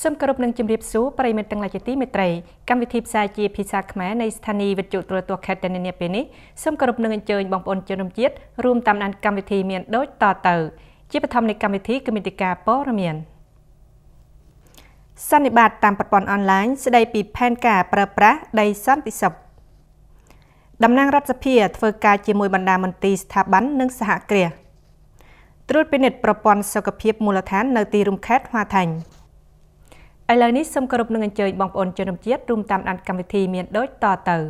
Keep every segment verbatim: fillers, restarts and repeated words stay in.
สมกรบหนึ่งจำเรียบสู้ปริมาณตั้งหลายจิติเมตรัยการวิธีภาษาจีพิษาขมายในสถานีวิทยุตัวตัวแคทเดนเนียเป็นนี้สมกรบหนึ่งเจอบังปนเจริญจิตรวมตามนันการวิธีเมียนโดยต่อเติร์จีประทำในการวิธีกรรมติกาปอระเมียนสันนิบาตตามปัดปอนออนไลน์แสดงปีแผนการประปะได้สันติศพดำนางรัฐสภีเฟอร์กาจีมวยบรรดามนตรีสถาบันนึ่งสหเกลียตรวจเป็นเน็ตประปอนสกปรกมูลฐานในตีรุมแคทหัวทันไอเลนี้สมกรบหนึ่งเจอบังปนเจริญจิตรวมตามนันการวิธีเมียนโดยต่อเติร์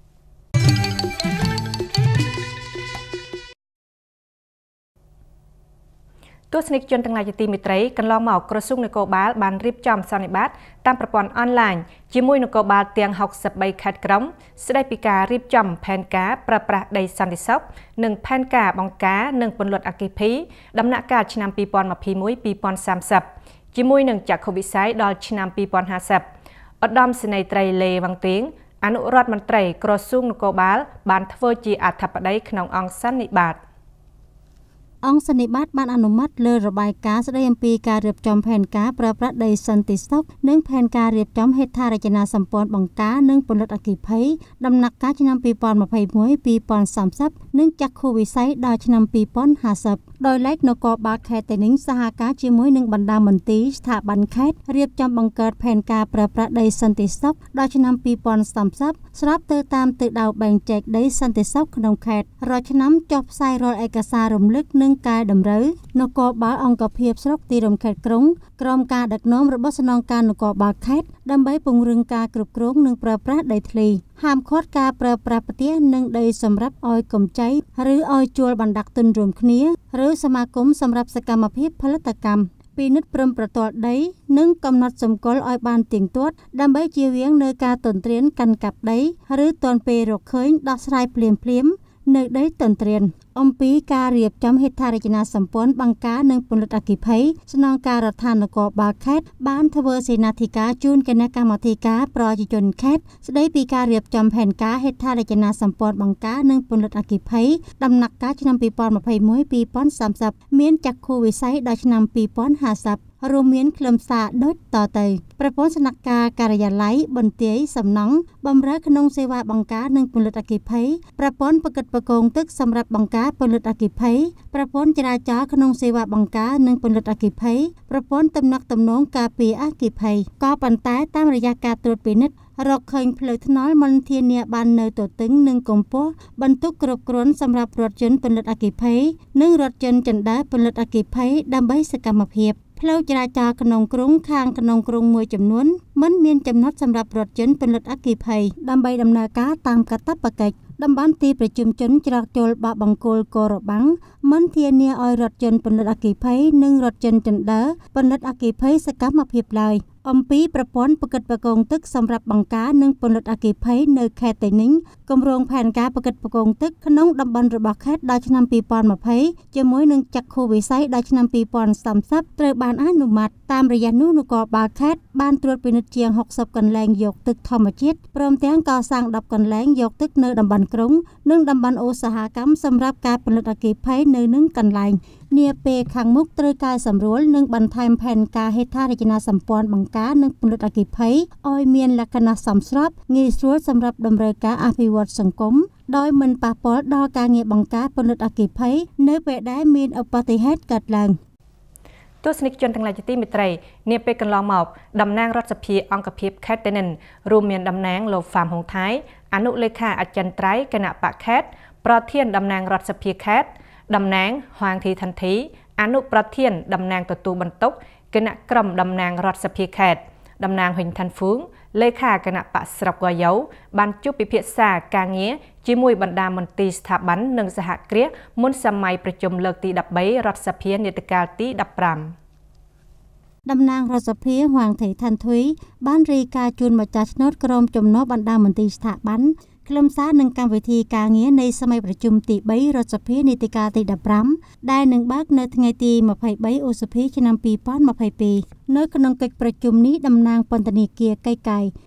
ตัวสนิทจนตั้งหลายจิติมิตรัยกันลองหมอกกระซุ่งในโกบาลบานรีบจอมสันนิบาตตามประปอนออนไลน์จิมุยในโกบาลเตียงหกสิบใบคัดกรองแสดงปีการรีบจอมแผนกาประประใดสันติศพหนึ่งแผนกาบองกาหนึ่งปนหลดอากิพีดำนักการชนำปีปอนมาพีมุยปีปอนสามสิบจิมุยหนึ่งจากโควิดไซด์ดอลชนำปีปอนห้าสิบอดดอมสนัยไตรเลวังเตียงอนุรัตมันไตรกระซุ่งในโกบาลบานทเวจีอัฐปได้ขนมองสันนิบาตองสนิบัตบ้านอนุมัติเลยระบายการแสดงปีการเรียบจอมแผนการประปรัดใดสันติสกเนื่องแผนการเรียบจอมเหตุทารจนาสัมปอนบังกาเนื่องปนลดอกิภัยดำนักการชนำปีปอนมาภัยมวยปีปอนสามซับเนื่องจากโควิดไซด์ดาวชนำปีปอนห้าซับโดยเล็กนกบาแคแต่นิ่งสหการจีมวยหนึ่งบรรดามนตรีสถาบันแคทเรียบจอมบังเกิดแผนการประปรัดใดสันติสกดาวชนำปีปอนสามซับสลับเติตามตึกดาวแบ่งแจกได้สันติสกขนมแคทรอชนำจบใส่รอเอกสารรมลึกเนื่องกายดำรืนกบาองกเพียบสรกตีรมแคดกรุงกรมการดักน้อมระบบสนองการนกบาแคดดำใบปงรึงการกรุบกรุงหนึ่งประปราได้ทลีห้ามคดการประปราปเตี้ยหนึ่งได้สำหรับออยกลมใจหรือออยจวลบันดักตุนรวมคเนียหรือสมาคมสำหรับสกรรมเพียบผลิตกรรมปีนิดเปรมประตอดได้นึ่งกำหนดสมกลออยบานติ่งตัวดำใบเจียเวียงในการตนเตรียนกันกับได้หรือตอนเปรกเคยดัสไลเปลี่ยนเปลี่ยมเนื้อได้ตนเตรียนอมปีการเรียบจำเหตุทารจนาสัมปนบังกาหนึ่งปนลดอกิภัยสนองการรัฐานกบาแคทบ้านทเวเสนาธิกาจูนคณะกรรมการปรอจิจนแคทแสดงปีการเรียบจำแผนกาเหตุทารจนาสัมปนบังกาหนึ่งปนลดอกิภัยดำนักการชนำปีปอนมาภัยมวยปีปอนสามสับเมียนจากโควิดไซด์ดาวชนำปีปอนห้าสับรวมเมียนเคลมซาดดต่อเตยประพนสนักการการยาไลบนเตียสำนังบำรักขนงเสวาบังกาหนึ่งปนลดอกิภัยประพนประกฏประกงตึกสำหรับบังกาปนลดอกิภัยประพนจราจรขนงเสวาบังกาหนึ่งปนลดอกิภัยประพนตำนักตำนงกาปีอากิภัยก็ปันท้ายตามระยะการตรวจปีนิดรกเคยเพลิดน้อยมันเทียนเนียบันเนยตัวตึงหนึ่งกลมโปบรรทุกกรบกรนสำหรับรถยนต์ปนลดอกิภัยหนึ่งรถยนต์จันได้ปนลดอกิภัยดำใบสกรรมเพียบเพลวจราจรขนมกรุงคางขนมกรุงมวยจำนวนมันเมียนจำนวนสำหรับรถยนต์เป็นรถอักกีภัยดำใบดำนาการตามกระตับประกาศดำบ้านตีประชุมจนจราจรบะบังโกลโกรบังมันเทียนเนียออยรถยนต์เป็นรถอักกีภัยหนึ่งรถยนต์จันเดอเป็นรถอักกีภัยสกัดมาเพียบเลยอมปีประพนประกฏประกงตึกสำหรับบังกาหนึ่งปนลดอากิภัยในแคตนิ่งกำรงแผนการประกฏประกงตึกขนมดำบันระบาแคตดาวชนำปีปอนมาภัยจะมวยหนึ่งจากโควิดไซด์ดาวชนำปีปอนสามซับเตยบานอนุมัติตามระยะนู้นกบาแคตบ้านตรวจปีนเจียงหกสิบกันแรงยกตึกธรรมจิตพร้อมแจ้งก่อสร้างดับกันแรงยกตึกเนื้อดำบันกรุงนึ่งดำบันโอสหกรรมสำหรับการปนลดอากิภัยเนื้อนึ่งกันแรงเนียเปขังมุกตรกายสำรวจหนึ่งบรรทายแผ่นกาเหตุทารจนาสัมปอนบังกาหนึ่งปนลดอากิภัยออยเมียนลักษณะสำสรับงีสวดสำหรับดำเนินการอภิวัตสังคมโดยมันปะปอดดอการเงียบังกาปนลดอากิภัยเนื้อเปได้มีอุบัติเหตุเกิดหลังตัวสนิทจนทั้งหลายจิติมิตรัยเนียเปกันลองหมอบดำนางรัชพีองกพีบแคทเตนินรวมเมียนดำนางโลฟาร์มหงท้ายอนุเลขาอาจารย์ไตรคณะปะแคทปรเทียนดำนางรัชพีแคทดำนางหวางทีทันทีอนุประเทียนดำนางตัวตูบรรทุกคณะกรมดำนางรัชพีแคทดำนางหินทันฟุ้งเลขาคณะปะสระกวายาวบรรจุปิเพียสากางเงี้ยจิมวยบรรดามนตรีสถาบันหนึ่งสหเกลียมุนสมัยประชุมเลิกตีดับใบรัชพีเนตกาลตีดับปรามดำนางรัศพีหวางเถทันทุยบ้านรีกาจูนมาจากนอดกรมจมนอบรรดามนตรีสถาบันคลมซาหนึ่งการวิธีการเงี้ยในสมัยประชุมติใบรัศพีนิติกาติดับปรามได้หนึ่งบักเนื้อไงตีมาไผ่ใบโอสพีชนำปีป้อนมาไผ่ปีเนื้อขนมเกประชุมนี้ดำนางปนตนีเกียไก่ไก่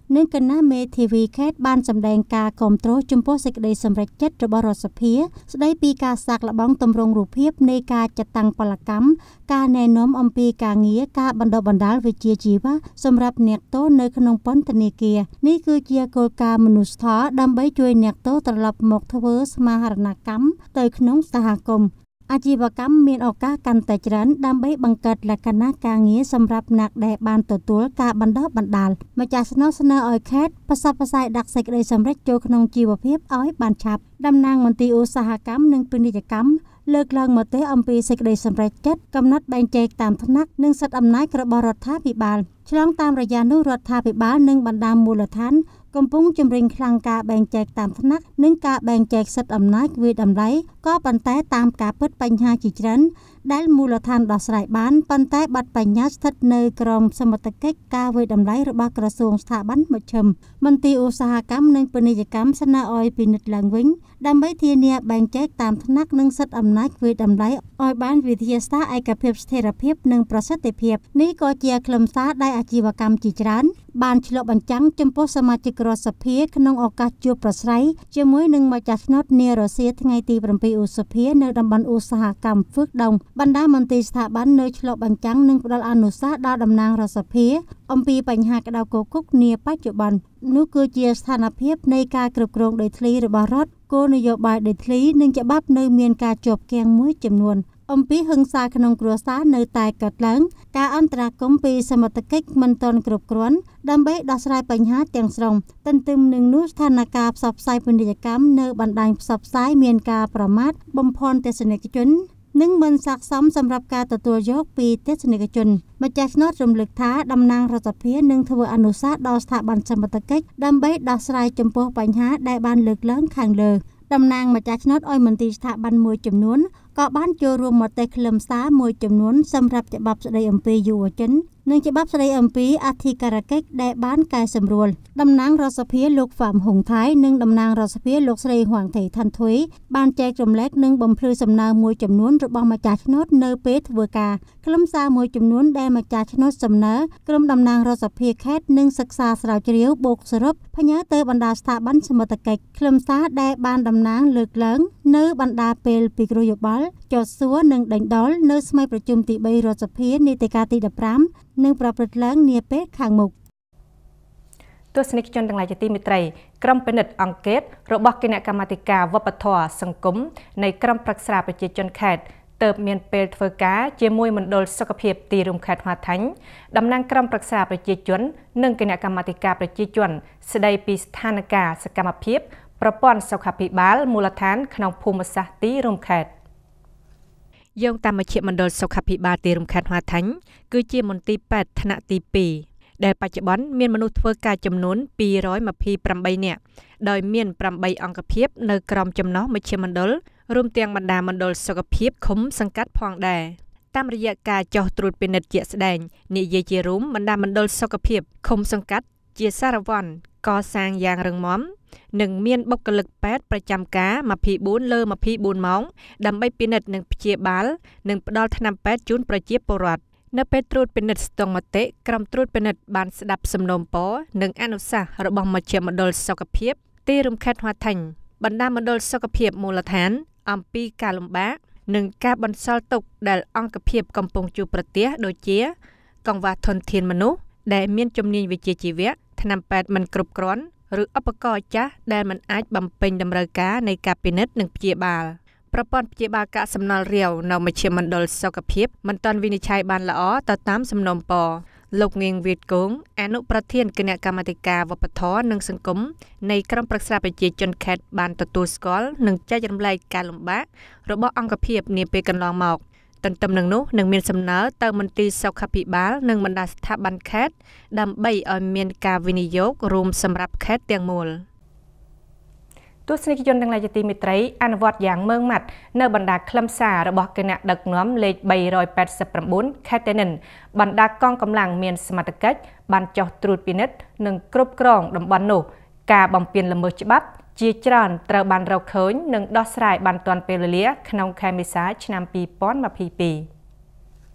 និងគណៈមេធាវីខេត្តបានសម្ដែងការគាំទ្រចំពោះសេចក្តីសម្រេចចិត្តរបស់រដ្ឋសភាស្ដីពីការសាកល្បងទម្រង់រូបភាពនៃការចាត់តាំងពលកម្មការណែនាំអំពីការងារការបណ្ដុះបណ្ដាលវិជ្ជាជីវៈសម្រាប់អ្នកទោសនៅក្នុងពន្ធនាគារនេះគឺជាគោលការណ៍មនុស្សធម៌ដើម្បីជួយអ្នកទោសត្រឡប់មកធ្វើសមាហរណកម្មទៅក្នុងសហគមន៍អាជីវកម្មមានឱកាសកាន់តែច្រើនដើម្បីបង្កើតលក្ខណៈការងារសម្រាប់អ្នកដែលបានទទួលការបណ្ដុះបណ្ដាលម្ចាស់ស្នងស្នើឲ្យខេត្តផ្សព្វផ្សាយដាក់សេចក្តីសម្រេចចូលក្នុងជីវភាពឲ្យបានឆាប់តំណាងមន្ទីរឧស្សាហកម្មនិងពាណិជ្ជកម្មលើកឡើងមកទេអំពីសេចក្តីសម្រេចចិត្តកំណត់បែងចែកតាមថ្នាក់និងសិទ្ធិអំណាចរបស់រដ្ឋាភិបាលឆ្លងតាមរយៈនោះរដ្ឋាភិបាលនិងបណ្ដាមូលដ្ឋានកំពុងជំរុញខ្លាំងការបែងចែកតាមថ្នាក់និងការបែងចែកសិទ្ធិអំណាចវាតម្លៃក៏ប៉ុន្តែតាមការពិតបញ្ហាជាច្រើនដែលមូលដ្ឋានដោះស្រាយបានប៉ុន្តែបាត់បញ្ញាស្ថិតនៅក្រោមសមត្ថកិច្ចការវាយតម្លៃរបស់ក្រសួងស្ថាប័នមជ្ឈិមមន្ទីរឧស្សាហកម្មនិងពាណិជ្ជកម្មស្នើឲ្យពិនិត្យឡើងវិញដើម្បីធានាបែងចែកតាមថ្នាក់និងសិទ្ធិអំណាចវាយតម្លៃឲ្យបានវិទ្យាសាស្ត្រឯកភាពស្ថិរភាពនិងប្រសិទ្ធភាពនេះក៏ជាខ្លឹមសារដែលអាជីវកម្មជាច្រើនបានឆ្លុះបញ្ចាំងចំពោះសមាជិករដ្ឋសភាក្នុងឱកាសជួបប្រស្រ័យជាមួយនឹងម្ចាស់ឆ្នោតនារុស្ស៊ីថ្ងៃទីប្រាំពីរឧសភានៅតំបន់ឧស្សាហកម្មហ្វឹកដងបណ្ដាមន្ត្រីស្ថាប័ននៅឆ្លុះបញ្ចាំងនិងផ្ដល់អនុសាសន៍ដល់តំណាងរដ្ឋសភាអំពីបញ្ហាក្តៅគគុកនាបច្ចុប្បន្ននោះគឺជាស្ថានភាពនៃការគ្រប់គ្រងដីធ្លីរបស់រដ្ឋគោលនយោបាយដីធ្លីនិងច្បាប់នៅមានការជាប់គាំងមួយចំនួនអំពីហិង្សាក្នុងគ្រួសារនៅតែកើតឡើងការអន្តរាគមន៍ពីសមត្ថកិច្ចមិនទាន់គ្រប់គ្រាន់ដើម្បីដោះស្រាយបញ្ហាទាំងស្រុងទន្ទឹមនឹងនោះស្ថានភាពផ្សព្វផ្សាយពាណិជ្ជកម្មនៅបណ្ដាញផ្សព្វផ្សាយមានការប្រមាថបំភាន់ទស្សនិកជននិងមិនស័ក្តិសមសម្រាប់ការទទួលយកពីទស្សនិកជនម្ចាស់ឆ្នោតរំលឹកថាតំណាងរដ្ឋសភានឹងធ្វើអនុសាសន៍ដល់ស្ថាប័នសមត្ថកិច្ចដើម្បីដោះស្រាយចំពោះបញ្ហាដែលបានលើកឡើងខាងលើតំណាងម្ចាស់ឆ្នោតឲ្យមន្ទីរស្ថាប័នមួយចំនួនក៏បានចូលរួមមតិខ្លឹមសារមួយចំនួនសម្រាប់ច្បាប់ស្តីអំពីយុវជននិងច្បាប់ស្តីអំពីអធិការកិច្ចដែលបានកែសម្រួលតំណាងរដ្ឋសភាលោកហ្វាមហុងថៃនិងតំណាងរដ្ឋសភាលោកស្រីហួងថៃថាន់ធុយបានចែករំលែកនិងបំភ្លឺសំណើមួយចំនួនរបស់ម្ចាស់ឆ្នោតនៅពេលធ្វើការខ្លឹមសារមួយចំនួនដែលម្ចាស់ឆ្នោតសំណើក្រុមតំណាងរដ្ឋសភាខេត្តនិងសិក្សាស្រាវជ្រាវបូកសរុបផ្ញើទៅបណ្ដាស្ថាប័នសមត្ថកិច្ចខ្លឹមសារដែលបានតំណាងលើកឡើងនៅបណ្ដាពេលពិគ្រោះយោបល់ចោទសួរនិងដេញដោលនៅស្ម័យប្រជុំទីបីរដ្ឋសភានីតិកាលទីដប់ប្រាំនឹងប្រព្រឹត្តឡើងនាពេលខាងមុខទស្សនិកជនទាំងឡាយជាទីមេត្រីក្រុមពិនិត្យអង្កេតរបស់គណៈកម្មាធិការវប្បធម៌សង្គមនៃក្រុមប្រឹក្សាប្រជាជនខេត្តទើបមានពេលធ្វើការជាមួយមណ្ឌលសុខភាពទីរួមខេត្តហាថាញ់តំណាងក្រុមប្រឹក្សាប្រជាជននិងគណៈកម្មាធិការប្រជាជនស្ដីពីស្ថានភាពសកម្មភាពប្រព័ន្ធសុខាភិបាលមូលដ្ឋានក្នុងភូមិសាស្ត្រទីរួមខេត្តយោងតាមមជ្ឈមណ្ឌលសុខាភិបាលទីរួមខេត្តហាថាញ់គឺជាមន្ទីរពេទ្យថ្នាក់ទីពីរដែលបច្ចុប្បន្នមានមនុស្សធ្វើការចំនួនពីររយម្ភីប្រាំបីនាក់ដោយមានប្រាំបីអង្គភាពនៅក្រោមចំណុះមជ្ឈមណ្ឌលរួមទាំងបណ្ដាមណ្ឌលសុខភាពឃុំសង្កាត់ផងដែរតាមរយៈការចោះត្រួតពិនិត្យជាក់ស្ដែងនិយាយជារួមបណ្ដាមណ្ឌលសុខភាពឃុំសង្កាត់ជាសារវ័នកសាងយ៉ាងរឹងមាំនិងមានបុគ្គលិកពេទ្យប្រចាំការម្ភីបួនលើម្ភីបួនម៉ោងដើម្បីពិនិត្យនិងព្យាបាលនិងផ្ដល់ថ្នាំពេទ្យជូនប្រជាពលរដ្ឋនៅពេលត្រួតពិនិត្យស្ទង់មតិក្រុមត្រួតពិនិត្យបានស្ដាប់សំណូមពរនិងអនុសាសន៍របស់មជ្ឈមណ្ឌលសុខភាពទីរួមខេត្តហាថាញ់បណ្ដាមណ្ឌលសុខភាពមូលដ្ឋានអំពីការលំបាកនិងការបន្សល់ទុកដែលអង្គភាពកំពុងជួបប្រទះដូចជាកង្វះធនធានមនុស្សដែលមានជំនាញវិជ្ជាជីវៈថ្នាំពេទ្យមិនគ្រប់គ្រាន់ឬឧបករណ៍ចាស់ដែលមិនអាចបំពេញតម្រូវការនៃការពិនិត្យនិងព្យាបាលប្រព័ន្ធព្យាបាលកាកសំណល់រាវនៅមជ្ឈមណ្ឌលសុខភាពមិនទាន់វិនិច្ឆ័យបានល្អទៅតាមសំណូមពរលោកងៀងវៀតគងអនុប្រធានគណៈកម្មាធិការវប្បធម៌និងសង្គមនៃក្រុមប្រឹក្សាប្រជាជនខេត្តបានទទួលស្គាល់និងចែករំលែកការលំបាករបស់អង្គភាពនាពេលកន្លងមកទន្ទឹមនឹងនោះនឹងមានសំណើទៅមន្ទីរសុខាភិបាលនិងបណ្ដាស្ថាប័នខេត្តដើម្បីឲ្យមានការវិនិយោគរួមសម្រាប់ខេត្តទាំងមូលទស្សនិកជនទាំងឡាយជាទីមេត្រីអនុវត្តយ៉ាងម៉ឺងម៉ាត់នៅបណ្ដាខ្លឹមសាររបស់គណៈដឹកនាំលេខបីរយប៉ែតសិប៩ខេត្តតេនិនបណ្ដាកងកម្លាំងមានសមត្ថកិច្ចបានចោះត្រួតពិនិត្យនិងគ្រប់គ្រងតំបន់នោះការបំពានល្មើសច្បាប់ជាច្រើនត្រូវបានរកឃើញនិងដោះស្រាយបានទាន់ពេលវេលាក្នុងខែមេសាឆ្នាំពីរពាន់ម្ភីពីរ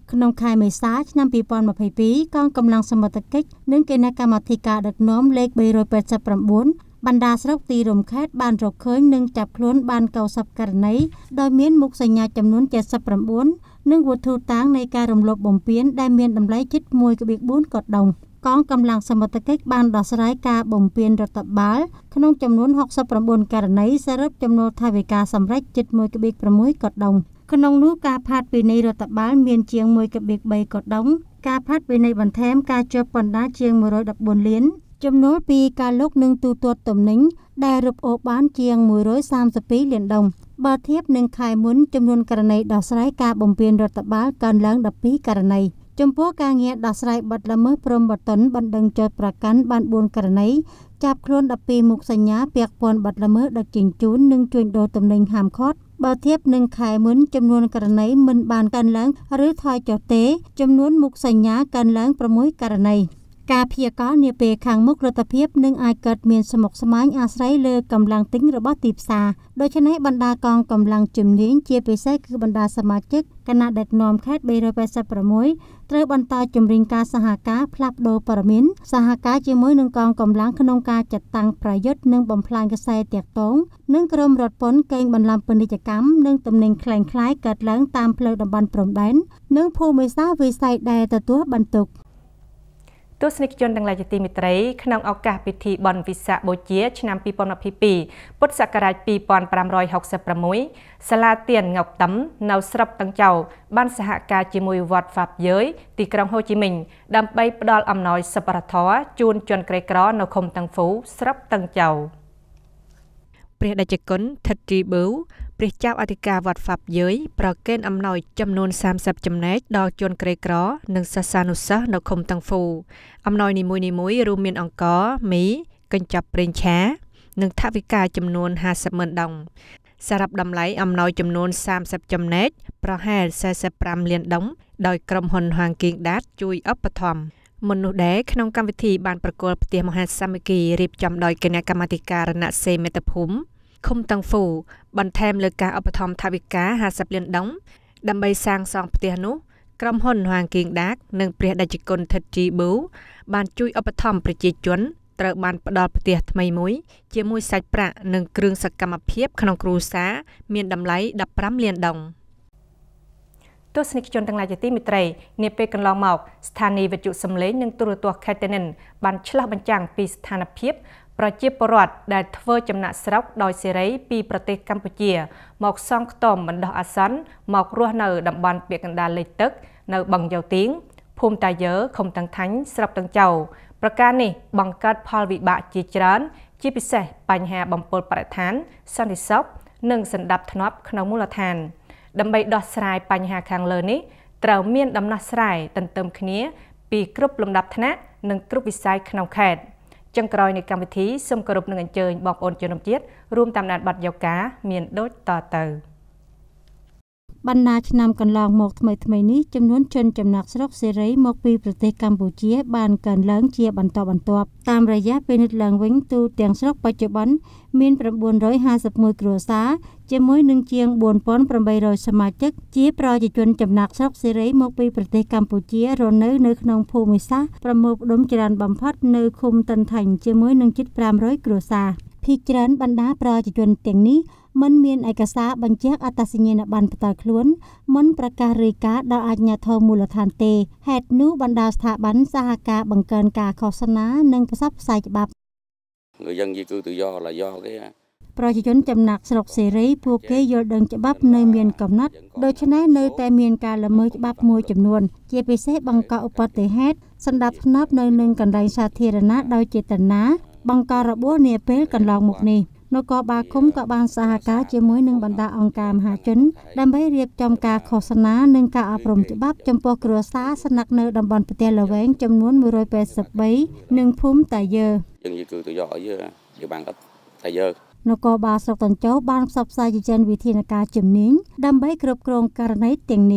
ក្នុងខែមេសាឆ្នាំពីរពាន់ម្ភៃពីរកងកម្លាំងសមត្ថកិច្ចនិងគណៈកម្មាធិការដឹកនាំលេខបីរយแปดสิบเก้าបណ្ដាស្រុកទីរួមខេត្តបានរកឃើញនិងចាប់ខ្លួនបានកៅសិបករណីដោយមានមុខសញ្ញាចំនួនเจ็ดสิบเก้าនិងវត្ថុតាងនៃការរំលោភបំពានដែលមានតម្លៃជិត មួយភាគបួន កោដុងកងកម្លាំងសមត្ថកិច្ចបានដោះស្រាយការបំពានរដ្ឋបាលក្នុងចំនួនหกสิบเก้าករណីសរុបចំនួនថវិកាសម្រេចជិត មួយភាគប្រាំមួយ កោដុងក្នុងនោះការផាត់វិន័យរដ្ឋបាលមានជាង មួយភាគបី កោដុងការផាត់វិន័យបន្ថែមការជាប់បណ្ដាជាងមួយរយដប់បួនលានចំណូលពីការលុកនិងទូទាត់ទំនិញដែលរឹបអូសបានជាងមួយរយសាមសិបពីរលានដុល្លារបើធៀបនឹងខែមុនចំនួនករណីដោះស្រាយការបំពានរដ្ឋបាលកើនឡើងដប់ពីរករណីចំពោះការងារដោះស្រាយបទល្មើសព្រំបទនបណ្ដឹងចោទប្រកាន់បានបួនករណីចាប់ខ្លួនដប់ពីរមុខសញ្ញាពាក់ព័ន្ធបទល្មើសដឹកជញ្ជូននិងជួញដូរទំនិញហាមឃាត់បើធៀបនឹងខែមុនចំនួនករណីមិនបានកើនឡើងឬថយចុះទេចំនួនមុខសញ្ញាកើនឡើងប្រាំមួយករណីការព្យាករណ៍នាពេលខាងមុខរដ្ឋភាពនឹងអាចកើតមានស្មុគស្មាញអាស្រ័យលើកម្លាំងទិញរបស់ទីផ្សារដូច្នេះបណ្ដាកងកម្លាំងជំនាញជាពិសេសគឺបណ្ដាសមាជិកគណៈដឹកនាំខេត្តបីរយแปดสิบเก้าត្រូវបន្តជំរុញការសហការផ្លាស់ប្តូរព័ត៌មានសហការជាមួយនឹងកងកម្លាំងក្នុងការចាត់តាំងប្រយុទ្ធនិងបំផ្លាញកសែទាក់ទងនិងក្រុមរដ្ឋពន្ធកេងបន្លំពាណិជ្ជកម្មនិងទំនិញคล้ายៗកើតឡើងតាមផ្លូវតំបន់ព្រំដែននិងភូមិសាស្ត្រវិស័យដែលទទួលបន្ទុកទស្សនិកជនទាំងឡាយជាទីមេត្រីក្នុងឱកាសពិធីបុណ្យវិសាខបូជាឆ្នាំពីរពាន់ម្ភៃពីរពុទ្ធសករាជពីរពាន់ប្រាំរយហកសិបប្រាំមួយសាលាទៀនងប់តំនៅស្រុកតឹងចៅបានសហការជាមួយវត្តហ្វាប់យើយទីក្រុងហូជីមិញដើម្បីផ្ដល់អំណោយសប្បុរសធម៌ជូនជនក្រីក្រនៅឃុំតឹងហ្វូស្រុកតឹងចៅព្រះតេជគុណថិតរីប៊ូព្រះចៅអធិការវត្តហ្វាប់យើយប្រកេនអំណោយចំនួនសាមសិបចំណែកដល់ជនក្រីក្រនិងសិស្សានុសិស្សនៅឃុំតឹងហ្វូអំណោយនីមួយៗរួមមានអង្ករមីកញ្ចប់ប្រេងឆានិងថវិកាចំនួនห้าสิบម៉ឺនដុងសរុបតម្លៃអំណោយចំនួនសាមសិបចំណែកប្រហែលสี่สิบห้าលានដុងដោយក្រុមហ៊ុនហាងគីងដាតជួយឧបត្ថម្ភមុននោះដែរក្នុងកម្មវិធីបានប្រគល់ផ្ទះមហាសាមគ្គីរៀបចំដោយគណៈកម្មាធិការរណសេមេត្តភូមិឃុំតឹងហ្វូបន្ថែមលើការឧបត្ថម្ភថវិកាห้าสิบលានដុងដើម្បីសាងសង់ផ្ទះនោះក្រុមហ៊ុនហាងគីងដាកនិងព្រះតេជគុណថិតជីប៊ូបានជួយឧបត្ថម្ភប្រជាជនត្រូវបានផ្ដល់ផ្ទះថ្មីមួយជាមួយសាច់ប្រាក់និងគ្រឿងសកម្មភាពក្នុងគ្រួសារមានតម្លៃដប់ប្រាំលានដុងទស្សនិកជនទាំងឡាយជាទីមេត្រីនាពេលកន្លងមកស្ថានីយ៍វិទ្យុសំឡេងនិងទូរទស្សន៍ខេត្តតេនិនបានឆ្លុះបញ្ចាំងពីស្ថានភាពប្រជាពលរដ្ឋដែលធ្វើចំណាក់ស្រុកដោយសេរីពីប្រទេសកម្ពុជាមកសង់ខ្ទមបណ្ដោះអាសន្នមករស់នៅតំបន់ពាក់កណ្ដាលលិចទឹកនៅបឹងយោទៀងភូមិតាយើឃុំតឹងថាញ់ស្រុកតឹងចៅប្រការនេះបង្កើតផលវិបាកជាច្រើនជាពិសេសបញ្ហាបំពុលបរិស្ថានសន្តិសុខនិងសណ្ដាប់ធ្នាប់ក្នុងមូលដ្ឋានដើម្បីដោះស្រាយបញ្ហាខាងលើនេះត្រូវមានដំណោះស្រាយទន្ទឹមគ្នាពីគ្រប់លំដាប់ថ្នាក់និងគ្រប់វិស័យក្នុងខេត្តចុងក្រោយនៃកម្មវិធីសូមគោរពនឹងអញ្ជើញបងប្អូនជនរួមជាតិរួមតាមដានបទយោការមានដូចតទៅបណ្ដាឆ្នាំកន្លងមកថ្មីថ្មីនេះចំនួនជនចំណាក់ស្រុកសេរីមកពីប្រទេសកម្ពុជាបានកើនឡើងជាបន្តបន្ទាប់តាមរយៈពេលនេះឡើងវិញទូទាំងស្រុកបច្ចុប្បន្នមាន៩៥១គ្រួសារជាមួយនឹងជាងបួនពាន់ប្រាំបីរយសមាជិកជាប្រជាជនចំណាក់ស្រុកសេរីមកពីប្រទេសកម្ពុជារស់នៅនៅក្នុងភូមិសាស្ត្រប្រមូលផ្ដុំច្រើនបំផុតនៅឃុំតឹងថាញ់ជាមួយនឹងជិតប្រាំរយគ្រួសារភាគច្រើនបណ្ដាប្រជាជនទាំងនេះមិនមានឯកសារបញ្ជាក់អត្តសញ្ញាណប័ណ្ណផ្ទាល់ខ្លួនមិនប្រកាសរាយការណ៍ដល់អាជ្ញាធរមូលដ្ឋានទេហេតុនោះបណ្ដាស្ថាប័នសហការបង្កើនការឃោសនានិងផ្សព្វផ្សាយច្បាប់ người dân di cư tự do là do cái ប្រជាជនចំណាក់ស្រុកសេរីពួកគេយល់ដឹងច្បាប់នៅមានកំណត់ដូច្នេះនៅតែមានការល្មើសច្បាប់មួយចំនួនជាពិសេសបង្កឧបទ្ទហេតុសណ្ដាប់ធ្នាប់នៅនឹងកន្លែងសាធារណៈដោយចេតនាបង្ករបួសនាពេលកន្លងមកនេះនគរបាលឃុំក៏បានសហការជាមួយនឹងបណ្ដាអង្គការមហាជនដើម្បីរៀបចំការឃោសនានិងការអប់រំច្បាប់ចំពោះគ្រួសារស្នាក់នៅតំបន់ផ្ទះល្វែងចំនួនមួយរយแปดสิบបីនិងភូមិតាយើ dân di cư tự do ở dưới địa bàn ấp Tà Dơ នគរបាលស្រុកតញ្ជោបានផ្សព្វផ្សាយជាច្រើនវិធានការជំនាញដើម្បីគ្រប់គ្រងករណីទាំងនេះ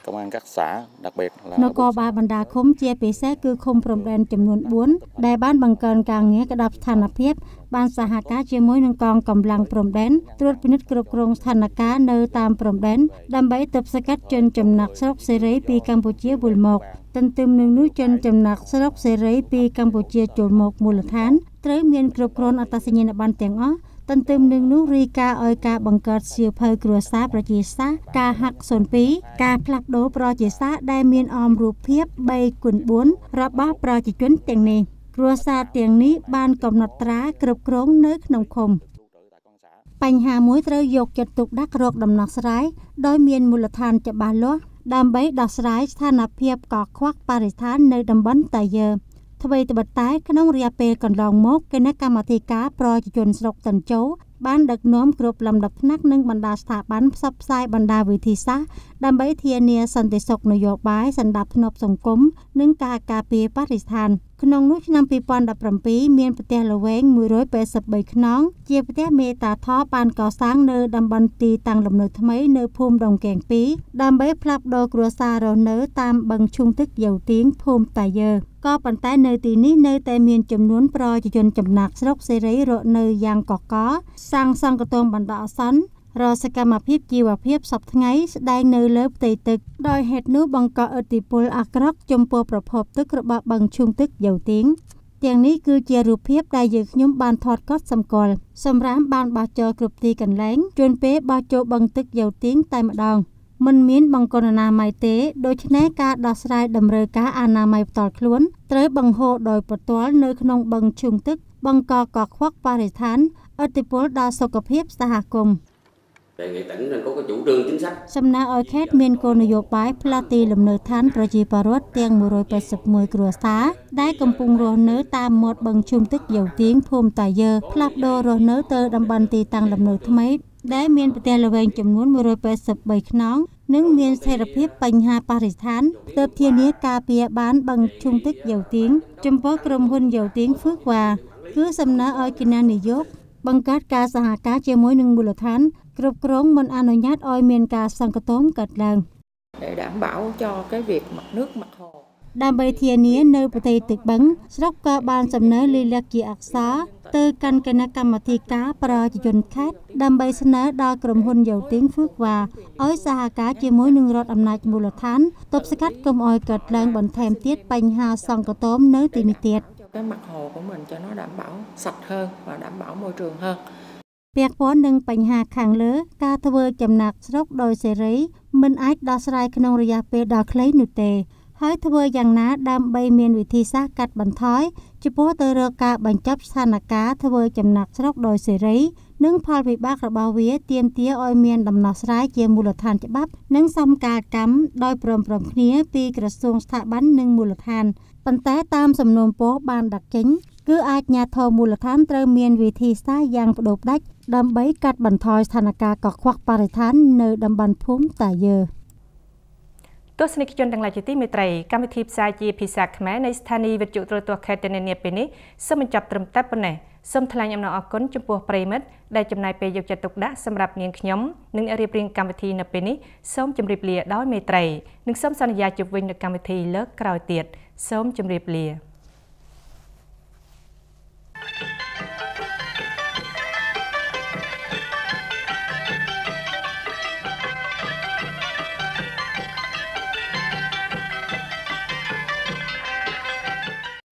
công an các xã đặc biệt là นគរបាលបណ្ដាឃុំជាពិសេសគឺឃុំព្រំដែនចំនួន bốn ដែលបានបង្កើនការងារក្តាប់ស្ថានភាពបានសហការជាមួយនឹងកងកម្លាំងព្រំដែនត្រួតពិនិត្យគ្រប់គ្រងស្ថានភាពនៅតាមព្រំដែនដើម្បីទប់ស្កាត់ជនចំណាក់ស្រុកសេរីពីកម្ពុជាវិលមកទន្ទឹមនឹងនោះជនចំណាក់ស្រុកសេរីពីកម្ពុជាចូលមកមូលដ្ឋានត្រូវមានគ្រប់គ្រងអត្តសញ្ញាណប័ណ្ណទាំងអស់ទន្ទឹមនឹងនោះរីកាឲ្យការបង្កើតសៀវភៅគ្រួសារប្រជាសាស្ត្រការហាក់ ศูนย์ ពី ការផ្លាស់ប្ដូរប្រជាសាស្ត្រដែលមានអមរូបភាព 3 គុណ 4 របស់ប្រជាជនទាំងនេះគ្រួសារទាំងនេះបានកំណត់ត្រាគ្រប់គ្រងនៅក្នុងឃុំបញ្ហាមួយត្រូវយកចិត្តទុកដាក់រកដំណោះស្រាយដោយមានមូលដ្ឋានច្បាស់លាស់ដើម្បីដោះស្រាយស្ថានភាពកខ្វក់បរិស្ថាននៅតំបន់តាយើអ្វីត្បិតតែក្នុងរយៈពេលកន្លងមកគណៈកម្មាធិការប្រជាជនស្រុកតិនជោបានដឹកនាំគ្រប់លំដាប់ថ្នាក់និងបណ្ដាស្ថាប័នផ្សព្វផ្សាយបណ្ដាវិធីសាស្ត្រដើម្បីធានាសន្តិសុខនយោបាយសណ្ដាប់ធ្នាប់សង្គមនិងការការពារបរិស្ថានក្នុងនោះឆ្នាំ ពីរពាន់ដប់ប្រាំពីរ មានផ្ទះល្វែង មួយរយប្រាំបី ខ្នងជាផ្ទះមេតាថបានកសាងនៅតំបន់ទីតាំងលំនៅថ្មីនៅភូមិដងកែង ពីរ ដើម្បីផ្លាស់ប្ដូរគ្រួសាររស់នៅតាមបឹងឈុងទឹកយោទៀងភូមិតាយើក៏ប៉ុន្តែនៅទីនេះនៅតែមានចំនួនប្រជាជនចំណាក់ស្រុកសេរីរស់នៅយ៉ាងកកកសាងសង់កន្ទោងបណ្ដោះអាសន្នរសកម្មភាពជីវភាពសពថ្ងៃស្ដែងនៅលើផ្ទៃទឹកដោយហេតុនោះបង្កឥទ្ធិពលអាក្រក់ចំពោះប្រភពទឹករបស់បឹងឈុងទឹកយោទៀងទាំងនេះគឺជារូបភាពដែលយើងខ្ញុំបានថតកត់សម្គាល់សម្រាប់បានបោះចោលគ្រប់ទីកន្លែងជួនពេលបោះចូលបឹងទឹកយោទៀងតែម្ដងមិនមានបង្គន់អនាម័យទេដូច្នេះការដោះស្រាយតម្រូវការអនាម័យផ្ទាល់ខ្លួនត្រូវបង្ហូរដោយផ្ទាល់នៅក្នុងបឹងឈុងទឹកបង្កកខ្វក់បរិស្ថានឥទ្ធិពលដល់សុខភាពសហគមន៍ đề nghị tỉnh nên có cái chủ trương chính sách សំណើឲ្យខេត្តមានគោលនយោបាយផ្លាស់ទីលំនៅឋានប្រជាពលរដ្ឋទាំង មួយរយប្រាំមួយ គ្រួសារដែលកំពុងរស់នៅតាមមាត់បឹងឈុំទឹកយោទៀងភូមិតាយើផ្លាស់ប្ដូររស់នៅទៅតំបន់ទីតាំងលំនៅថ្មីដែលមានផ្ទះល្វែងចំនួន មួយរយប្រាំបី ខ្នងនិងមានស្ថិរភាពបញ្ហាបរិស្ថានទើបធានាការពារបានបឹងឈុំទឹកយោទៀងចំពោះក្រុមហ៊ុនយោទៀងហ្វឺវ៉ាគឺសំណើឲ្យគណៈនាយកបង្កើតការសហការជាមួយនឹងមូលដ្ឋានគ្រប់គ្រងមិនអនុញ្ញាតឲ្យមានការសង្កត់កើតឡើង để đảm bảo cho cái việc mặt nước mặt hồ ដើម្បីធានានៅប្រទេសទឹកបឹងស្រុកក៏បានសំណើលិលាក់ជាអក្សរទៅកាន់គណៈកម្មាធិការប្រជាជនខេត្តដើម្បីស្នើដល់ក្រុមហ៊ុនយោទៀងហ្វឺវ៉ាឲ្យសហការជាមួយនឹងរដ្ឋអំណាចមូលដ្ឋានទប់ស្កាត់កុំឲ្យកើតឡើងបន្ថែមទៀតបញ្ហាសង្កត់នៅទីនេះទៀត cái mặt hồ của mình cho nó đảm bảo sạch hơn và đảm bảo môi trường hơn ពាក់ព័ន្ធនឹងបញ្ហាខាងលើការធ្វើចំណាក់ស្រុកដោយសេរីមិនអាចដោះស្រាយក្នុងរយៈពេលដ៏ខ្លីនោះទេហើយធ្វើយ៉ាងណាដើម្បីមានវិធីសាស្ត្រកាត់បន្ថយចំពោះទៅរកការបញ្ចប់ស្ថានភាពធ្វើចំណាក់ស្រុកដោយសេរីនិងផលវិបាករបស់វាទាមទារឲ្យមានដំណោះស្រាយជាមូលដ្ឋានច្បាប់និងសមកាលកម្មដោយព្រមព្រៀងគ្នាពីក្រសួងស្ថាប័ននិងមូលដ្ឋានប៉ុន្តែតាមសំណូមពរបានដាក់ចេញគឺអាចញាធមូលដ្ឋានត្រូវមានវិធីសាស្ត្រយ៉ាងបដូរផ្ដាច់ដើម្បីកាត់បន្ថយស្ថានភាពកខ្វក់បរិស្ថាននៅតំបន់ភូមិតាយើ ទស្សនិកជនទាំងឡាយជាទីមេត្រីកម្មវិធីផ្សាយជាភាសាខ្មែរនៃស្ថានីយ៍វិទ្យុទូរទស្សន៍ខេត្តនានាពេលនេះសូមបញ្ចប់ត្រឹមតែប៉ុណ្ណេះសូមថ្លែងអំណរអគុណចំពោះប្រិមិត្តដែលចំណាយពេលយកចិត្តទុកដាក់សម្រាប់នាងខ្ញុំនិងរៀបរៀងកម្មវិធីនៅពេលនេះសូមជម្រាបលាដោយមេត្រីនិងសូមសន្យាជួបវិញនៅកម្មវិធីលើកក្រោយទៀតសូមជម្រាបលា